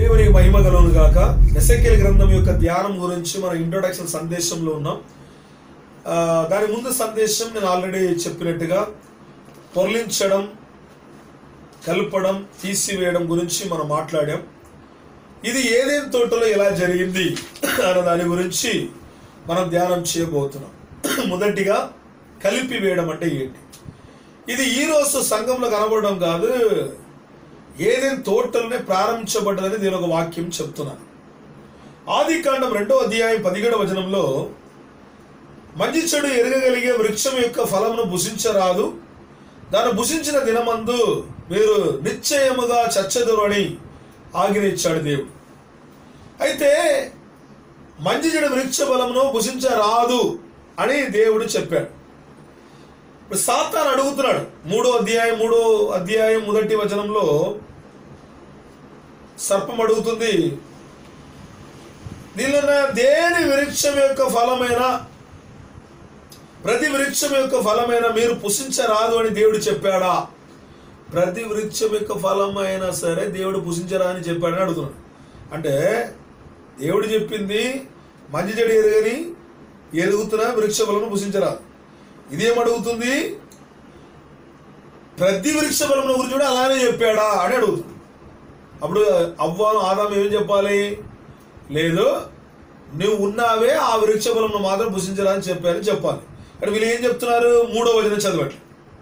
దేవునికి మహిమ కలుగును గాక. ఎజెకియెల్ గ్రంథం యొక్క ధ్యానం గురించి మన ఇంట్రొడక్షన్ సందేశంలో ఉన్నాం. దాని ముందు సందేశం నేను ఆల్రెడీ చెప్పినట్టుగా పొర్లించడం, కలపడం, తీసివేయడం గురించి మనం మాట్లాడాం. ఇది ఏదేని తోటలో ఎలా జరిగింది అన్న దాని గురించి మనం ధ్యానం చేయబోతున్నాం. మొదటిగా కలిపి వేయడం అంటే ఏంటి? ఇది ఈరోజు సంఘంలో కనబడడం కాదు, ఏదేని తోటలోనే ప్రారంభించబడ్డదని నేను ఒక వాక్యం చెప్తున్నాను. ఆదికాండం 2వ అధ్యాయం 17వ వచనంలో, మంచి చెడు ఎరగగలిగే వృక్షం యొక్క ఫలమును భుజించరాదు, దాన్ని భుజించిన దినమందు మీరు నిశ్చయముగా చచ్చెదరు అని ఆజ్ఞ ఇచ్చాడు దేవుడు. అయితే మంచి చెడు వృక్ష ఫలమును భుజించరాదు అని దేవుడు చెప్పాడు. ఇప్పుడు సాతాను అడుగుతున్నాడు. 3వ అధ్యాయం 1వ వచనంలో సర్పం అడుగుతుంది, దీనిలో దేని వృక్షం యొక్క ఫలమైన, ప్రతి వృక్షం యొక్క ఫలమైన మీరు పుషించరాదు అని దేవుడు చెప్పాడా? ప్రతి వృక్షం యొక్క ఫలమైనా సరే దేవుడు పుషించరా అని చెప్పాడని అడుగుతున్నాడు. అంటే దేవుడు చెప్పింది మంచి చెడు ఎరుగుతున్న వృక్ష ఫలమును పుషించరాదు. ఇదేమడుగుతుంది? ప్రతి వృక్ష ఫలముల గురించి కూడా అలానే చెప్పాడా అని అడుగుతుంది. అప్పుడు అవ్వాను ఆదాము ఏం చెప్పాలి? లేదు, నువ్వు ఉన్నావే, ఆ వృక్ష ఫలమును మాత్రం భుజించరా అని చెప్పారని చెప్పాలి. అంటే వీళ్ళు ఏం చెప్తున్నారు? 3వ వచనం చదవండి.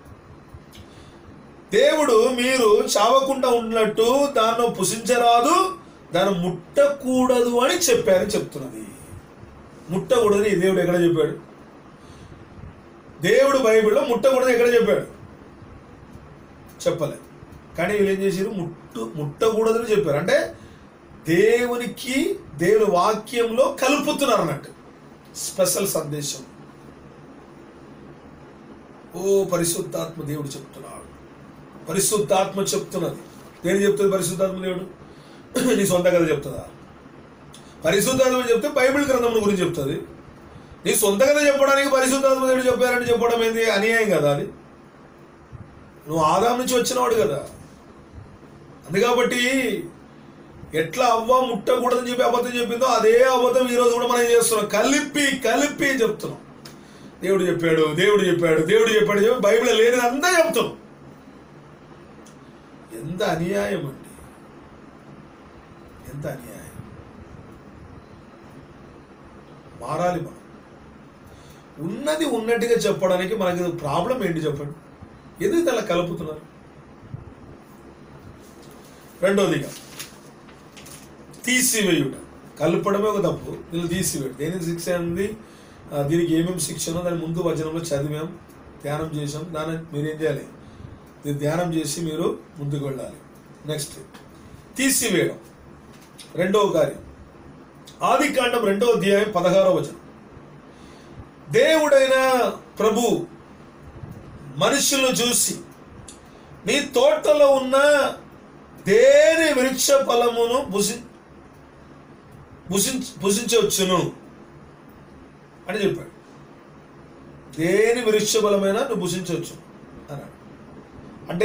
దేవుడు మీరు చావకుండా ఉన్నట్టు దాన్ని పుషించరాదు, దాన్ని ముట్టకూడదు అని చెప్పారని చెప్తున్నది. ముట్టకూడదని దేవుడు ఎక్కడ చెప్పాడు? దేవుడు బైబిల్లో ముట్టకూడదని ఎక్కడ చెప్పాడు? చెప్పలేదు. కానీ వీళ్ళు ఏం చేశారు? ముట్టకూడదని చెప్పారు. అంటే దేవుని వాక్యంలో కలుపుతున్నారు అన్నట్టు. స్పెషల్ సందేశం. ఓ పరిశుద్ధాత్మ దేవుడు చెప్తున్నాడు, పరిశుద్ధాత్మ చెప్తున్నది. దేని చెప్తుంది పరిశుద్ధాత్మ దేవుడు? నీ సొంత కథ చెప్తుందా? పరిశుద్ధాత్మ చెప్తే బైబిల్ గ్రంథం గురించి చెప్తుంది. నీ సొంత కథ చెప్పడానికి పరిశుద్ధాత్మ దేవుడు చెప్పారని చెప్పడం ఏంది? అన్యాయం కదా అది. నువ్వు ఆదాం నుంచి వచ్చినవాడు కదా. అందుకాబట్టి ఎట్లా అవ్వ ముట్టకూడదని చెప్పి అబద్ధం చెప్పిందో అదే అబద్ధం ఈరోజు కూడా మనం చేస్తున్నాం. కలిపి చెప్తున్నాం. దేవుడు చెప్పాడు చెప్పి బైబిల్ లేనిది అంతా చెప్తున్నాం. ఎంత అన్యాయం అండి, ఎంత అన్యాయం. మారాలి మనం. ఉన్నది ఉన్నట్టుగా చెప్పడానికి మనకి ప్రాబ్లం ఏంటి చెప్పండి? ఎందుకు అలా కలుపుతున్నారు? రెండోదిగా తీసివేయుట. కలపడమే ఒక తప్పు, వీళ్ళు తీసివేయడం. దేనికి శిక్ష ఉంది? దీనికి ఏమేమి శిక్షనో దాని ముందు వచనంలో చదివాం, ధ్యానం చేసాం. దాన్ని మీరేం చేయాలి? ఇది ధ్యానం చేసి మీరు ముందుకు వెళ్ళాలి. నెక్స్ట్ తీసివేయడం, రెండవ కార్యం. ఆదికాండం 2వ అధ్యాయం 16వ వచనం. దేవుడైన ప్రభు మనుషులను చూసి, నీ తోటలో ఉన్న దేని వృక్ష ఫలమును భుజించవచ్చును అని చెప్పాడు. దేని వృక్ష ఫలమైన నువ్వు భుజించవచ్చు అన్నాడు. అంటే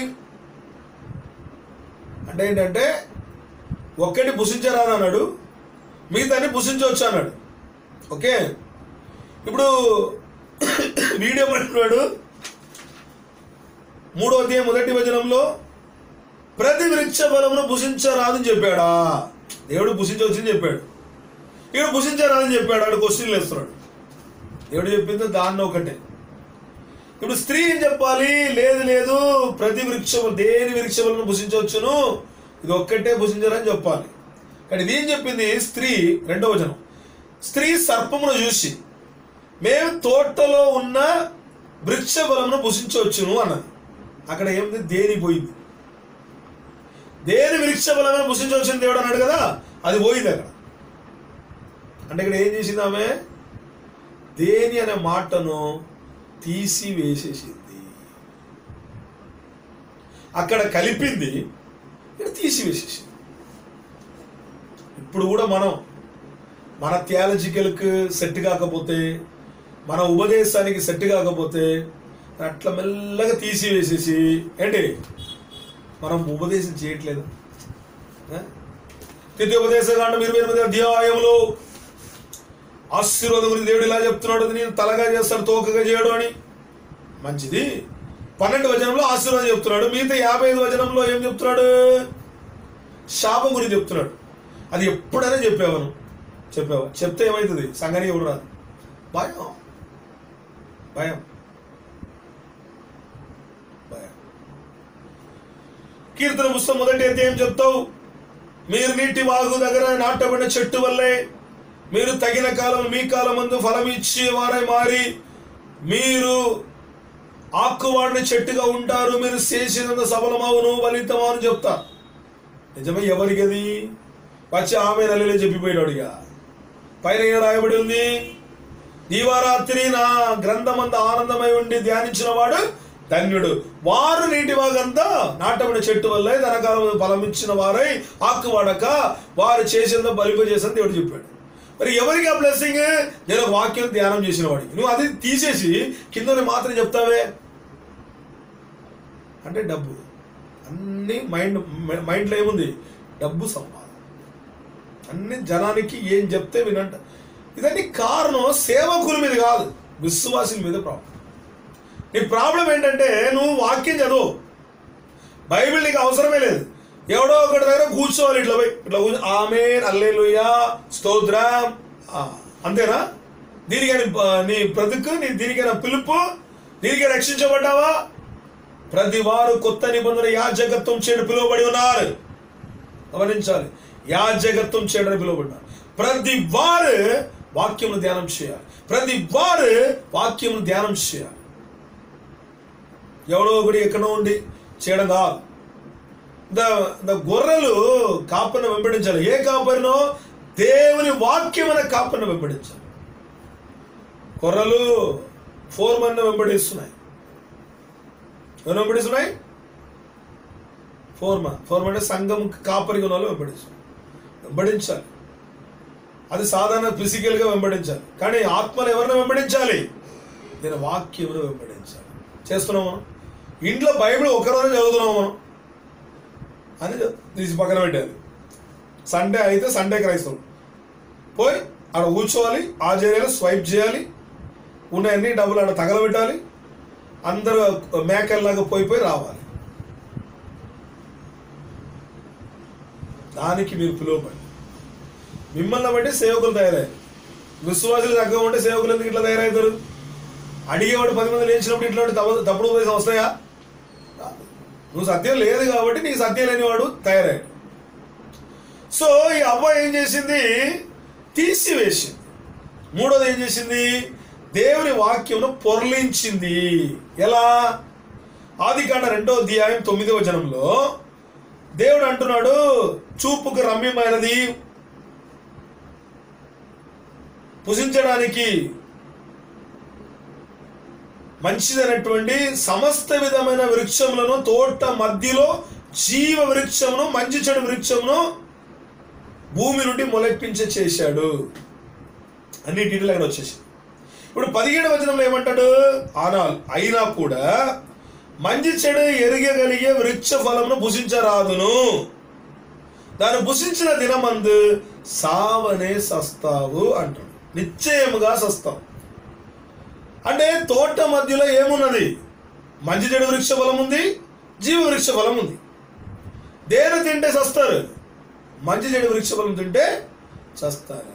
ఏంటంటే ఒక్కటి భుజించరాదు అన్నాడు, మిగతాన్ని భుజించవచ్చు అన్నాడు. ఓకే, ఇప్పుడు వీడేమంటున్నాడు? 3వ అధ్యాయం 1వ వచనంలో ప్రతి వృక్ష ఫలమును భుజించరాదని చెప్పాడా? దేవుడు భుజించవచ్చని చెప్పాడు, ఇక్కడ భుజించరాదని చెప్పాడు. ఆడు క్వశ్చన్లు వేస్తున్నాడు. దేవుడు చెప్పింది దాన్ని ఒకటే. ఇప్పుడు స్త్రీ ఏం చెప్పాలి? లేదు, ప్రతి వృక్షము, దేని వృక్ష ఫలమును భుజించవచ్చును, ఇది ఒక్కటే భుజించరని చెప్పాలి. కానీ ఇది ఏం చెప్పింది? స్త్రీ 2వ వచనం, స్త్రీ సర్పమును చూసి మేము తోటలో ఉన్న వృక్ష ఫలమును భుజించవచ్చును అన్నది. అక్కడ ఏమిటి? దేని పోయింది. దేని వృక్ష ఫలమైన భుజించవచ్చును దేవుడు అన్నాడు కదా, అది పోయింది అక్కడ. అంటే ఇక్కడ ఏం చేసింది ఆమె? దేని అనే మాటను తీసివేసేసింది. అక్కడ కలిపింది, ఇక్కడ తీసివేసేసింది. ఇప్పుడు కూడా మన థియాలజికల్కి సెట్ కాకపోతే, మన ఉపదేశానికి సెట్ కాకపోతే అట్లా మెల్లగా తీసివేసేసి ఏంటి మనం ఉపదేశం చేయట్లేదు. ద్వితీయోపదేశకాండం 28వ అధ్యాయంలో ఆశీర్వాదం గురించి దేవుడు ఇలా చెప్తున్నాడు, నేను తలగా చేస్తాను తోకగా చేయడు అని. మంచిది. 12వ వచనంలో ఆశీర్వాదం చెప్తున్నాడు. మిగతా 55వ వచనంలో ఏం చెప్తున్నాడు? శాపం గురించి చెప్తున్నాడు. అది ఎప్పుడైనా చెప్పావా? చెప్తే ఏమవుతుంది? సంగతి ఎవడు రాదు. భయం భయం భయం. కీర్తన పుస్తకం 1వ అధ్యాయం చెప్తావు, మీరు నీటి వాగు దగ్గర నాటబడిన చెట్టు వల్లే మీరు తగిన కాలం మీ కాలమందు ఫలం ఇచ్చే వారై మారి మీరు ఆకువాడిన చెట్టుగా ఉంటారు, మీరు చేసినంత సఫలమవును ఫలితమని చెప్తా. నిజమే. ఎవరికి అది? వచ్చి ఆమె నల్లిలో చెప్పిపోయాడుగా. పైన ఏం రాయబడి ఉంది? దీవారాత్రి నా గ్రంథమంత ఆనందమై ఉండి ధ్యానించిన వాడు ధన్యుడు, వారు నీటి వాగంతా నాటబడిన చెట్టు వల్లే తన కాలం ఫలం ఇచ్చిన వారై ఆకువాడక వారు చేసేంత బలిపజేసని దేవుడు చెప్పాడు. మరి ఎవరికి ఆ బ్లెస్సింగ్? నేను ఒక వాక్యం ధ్యానం చేసిన వాడికి. నువ్వు అది తీసేసి కింద మాత్రం చెప్తావే అంటే డబ్బు. అన్ని మైండ్లో ఏముంది? డబ్బు సంపాదన. అన్ని జనానికి ఏం చెప్తే వినంట. ఇదన్నీ కారణం సేవకుల మీద కాదు, విశ్వాసుల మీద ప్రాబ్లం. నీ ప్రాబ్లం ఏంటంటే నువ్వు వాక్యం చదువు, బైబిల్ నీకు అవసరమే లేదు. ఎవడో ఒకటి దగ్గర కూర్చోవాలి, ఇట్లా పోయి ఇట్లా కూర్చో ఆమేన్ హల్లెలూయా స్తోత్రం, అంతేనా? దీనికైనా నీ బ్రతుకు, నీ దీనికైనా పిలుపు, దీనికైనా రక్షించబడ్డావా? ప్రతి వారు కొత్త నిబంధన యాజకత్వం చేయడం పిలువబడి ఉన్నారు. గమనించాలి, యాజకత్వం చేయడానికి పిలువబడ్డారు. ప్రతి వారు వాక్యమును ధ్యానం చేయాలి. ప్రతి వారు వాక్యమును ధ్యానం చేయాలి. ఎవడో ఒకటి ఎక్కడో ఉండి చేయడం కాదు. గొర్రెలు కాపరిని వెంబడించాలి. ఏ కాపరినో? దేవుని వాక్యమైన కాపరిని వెంబడించాలి. గొర్రెలు ఫోర్మన్ వెంబడిస్తున్నాయి. ఎవరు వెంబడిస్తున్నాయి? ఫోర్మన్ అంటే సంఘం కాపరి గుణాలు వెంబడించాలి. అది సాధారణ ఫిజికల్గా వెంబడించాలి. కానీ ఆత్మను ఎవరిని వెంబడించాలి? నేను వాక్యమును వెంబడించాలి. చేస్తున్నాం మనం. ఇంట్లో బైబిల్ ఒకరోజు చదువుతున్నాం మనం అని తీసి పక్కన పెట్టాలి. సండే అయితే సండే క్రైస్తవులు పోయి ఆడ కూర్చోవాలి, ఆ చేయాలి, స్వైప్ చేయాలి, ఉన్నాయన్నీ డబ్బులు ఆడ తగలబెట్టాలి, అందరూ మేకల్లాగా పోయి రావాలి. దానికి మీరు పిలువబడి మిమ్మల్ని బట్టి సేవకులు తయారయ్యారు. విశ్వాసులు తక్కువ ఉంటే సేవకులు ఎందుకు ఇట్లా తయారవుతారు? అడిగేవాడు 10 మంది లేచినప్పుడు ఇట్లాంటి తప్పుడు ఉపదేశం వస్తాయా? నువ్వు సత్యం లేదు కాబట్టి నీకు సత్యం లేనివాడు తయారయ్యాడు. సో ఈ అబ్బాయి ఏం చేసింది? తీసివేసింది. మూడోది ఏం చేసింది? దేవుని వాక్యమును పొర్లించింది. ఎలా? ఆదికాండ 2వ అధ్యాయం 9వ వచనంలో దేవుడు అంటున్నాడు, చూపుకు రమ్యమైనది, పుజించడానికి మంచిదైనటువంటి సమస్త విధమైన వృక్షములను తోట మధ్యలో జీవ వృక్షమును మంచి చెడు వృక్షమును భూమి నుండి మొలపించ చేశాడు. అన్ని డీటెయిల్ అక్కడ వచ్చేసి. ఇప్పుడు 17వ వచనంలో ఏమంటాడు? అయినా కూడా మంచి చెడు ఎరగగలిగే వృక్ష ఫలమును భుజించరాదును, దాన్ని భుజించిన దినమందు సావనే సస్తావు అంటాడు. నిశ్చయముగా సస్తావు. అంటే తోట మధ్యలో ఏమున్నది? మంచి చెడు వృక్ష ఫలం ఉంది, జీవ వృక్ష ఫలం ఉంది. దేని తింటే సస్తారు? మంచి చెడు వృక్ష ఫలం తింటే చస్తారు.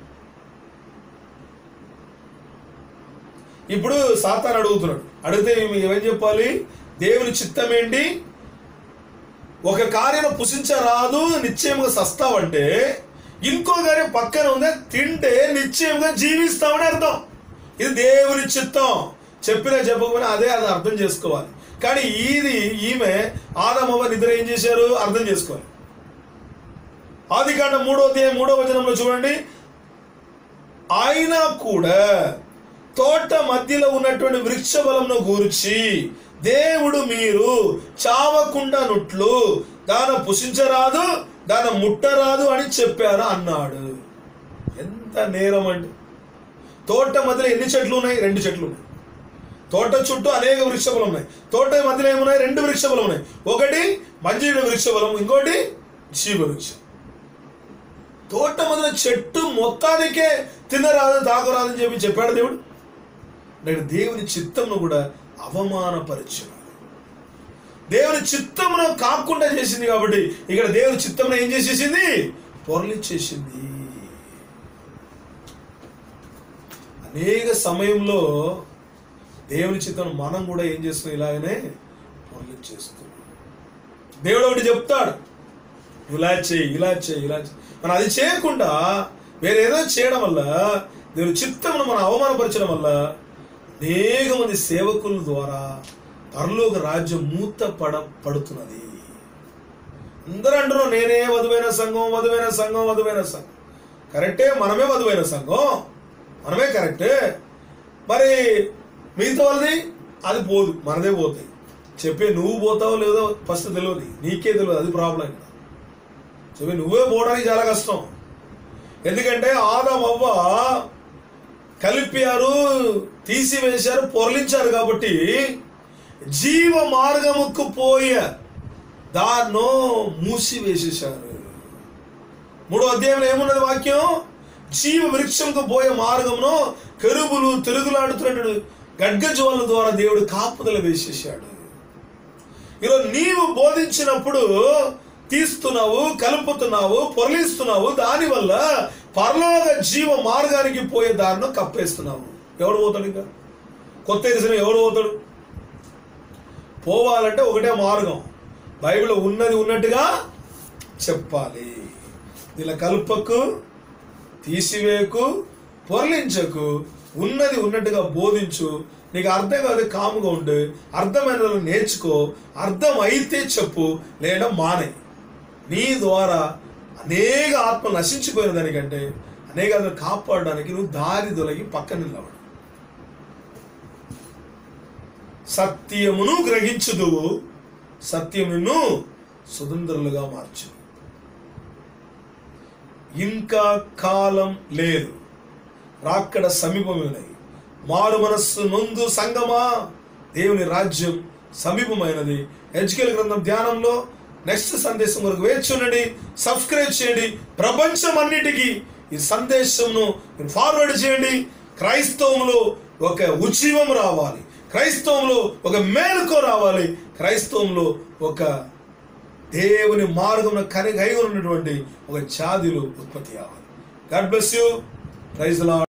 ఇప్పుడు సాతాను అడుగుతున్నాడు. అడిగితే ఏమని చెప్పాలి? దేవుని చిత్తం ఏంటి? ఒక కార్యం పుషించరాదు, నిశ్చయంగా సస్తావంటే ఇంకో కార్యం పక్కన ఉందే, తింటే నిశ్చయంగా జీవిస్తామని అర్థం. ఇది దేవుని చిత్తం. చెప్పకపోయినా అది అర్థం చేసుకోవాలి. కానీ ఈమె ఆదామవ్వ నిద్ర ఏం చేశారు? అర్థం చేసుకోవాలి. ఆదికాండం 3వ అధ్యాయం 3వ వచనంలో చూడండి, అయినా కూడా తోట మధ్యలో ఉన్నటువంటి వృక్ష ఫలమును గూర్చి దేవుడు మీరు చావకుండా నుట్లు దాని పుషించరాదు, దాని ముట్టరాదు అని చెప్పారు అన్నాడు. ఎంత నేరం అండి! తోట మధ్యలో ఎన్ని చెట్లు ఉన్నాయి? 2 చెట్లు ఉన్నాయి. తోట చుట్టూ అనేక వృక్ష ఫలం ఉన్నాయి. తోట మధ్యలో ఏమున్నాయి? 2 వృక్ష ఫలం ఉన్నాయి. ఒకటి మంచి వృక్ష ఫలం, ఇంకోటి జీవ వృక్షం. తోట మొదల చెట్టు మొత్తానికే తినరాదు తాగరాదని చెప్పాడు దేవుడు. నేను దేవుని చిత్తమును కూడా అవమానపరిచాడు. దేవుని చిత్తమును కాకుండా చేసింది కాబట్టి ఇక్కడ దేవుని చిత్తమును ఏం చేసేసింది? పొరలిచ్చేసింది. అనేక సమయంలో దేవుని చిత్తం మనం కూడా ఏం చేస్తున్నాం? ఇలాగనే పొరలిచ్చేస్తున్నాం. దేవుడు ఒకటి చెప్తాడు, ఇలా చేయి, ఇలా చేయి, ఇలా చేయి. మనం అది చేయకుండా వేరేదో చేయడం వల్ల, దేవుని చిత్తమును మనం అవమానపరచడం వల్ల అనేక మంది సేవకుల ద్వారా పరలోక రాజ్యం పడుతున్నది. అందరూ అంటున్నాం, నేనే వధువైన సంఘం, వధువైన సంఘం, వధువైన సంఘం. కరెక్టే, మనమే వధువైన సంఘం, మనమే కరెక్టే. మరి మిగతా వాళ్ళది అది పోదు, మనదే పోతాయి. చెప్పే నువ్వు పోతావో లేదో ఫస్ట్ తెలియదు, నీకే తెలియదు. అది ప్రాబ్లం. చెప్పి నువ్వే పోవడానికి చాలా కష్టం. ఎందుకంటే ఆదాము అవ్వ కలిపారు, తీసివేశారు, పొరలించారు. కాబట్టి జీవ మార్గముకు పోయే దాన్నో మూసివేసేశారు. 3వ అధ్యాయంలో ఏమున్నది వాక్యం? జీవ వృక్షంకు పోయే మార్గమును కెరూబులు తిరుగులాడుతున్నట్టు గడ్గజ్వాల ద్వారా దేవుడు కాపుదల వేసేసాడు. ఈరోజు నీవు బోధించినప్పుడు తీస్తున్నావు, కలుపుతున్నావు, పొరలిస్తున్నావు. దానివల్ల పరలోక జీవ మార్గానికి పోయే దారిని కప్పేస్తున్నావు. ఎవడు పోతాడు? ఇంకా కొత్త ఎరిసిన ఎవడు పోతాడు? పోవాలంటే ఒకటే మార్గం, బైబిల్లో ఉన్నది ఉన్నట్టుగా చెప్పాలి. ఇలా కలుపకు, తీసివేకు, పొరలించకు, ఉన్నది ఉన్నట్టుగా బోధించు. నీకు అర్థం కాదు, కాముగా ఉండు. అర్థమైన నేర్చుకో. అర్థం అయితే చెప్పు, లేదా మానే. నీ ద్వారా అనేక ఆత్మలు నశించిపోయిన దానికంటే అనేక ఆత్మలు కాపాడడానికి నువ్వు దారి తొలగి పక్కన నిలబడు. సత్యమును గ్రహించుదువు, సత్యమును స్వతంత్రులుగా మార్చు. ఇంకా కాలం లేదు, రాకడ సమీపమైనది. మారు మనస్సు నొందు సంగమా, దేవుని రాజ్యం సమీపమైనది. ఎజెకియెల్ గ్రంథం ధ్యానంలో నెక్స్ట్ సందేశం వరకు వేచి ఉండండి. సబ్స్క్రైబ్ చేయండి. ప్రపంచం అన్నిటికీ ఈ సందేశంను ఫార్వర్డ్ చేయండి. క్రైస్తవంలో ఒక ఉజ్జీవం రావాలి, క్రైస్తవంలో ఒక మేలుకో రావాలి, క్రైస్తవంలో ఒక దేవుని మార్గంలో కలిగి ఉన్నటువంటి ఒక జాతిలో ఉత్పత్తి అవ్వాలి. God bless you. Praise the lord.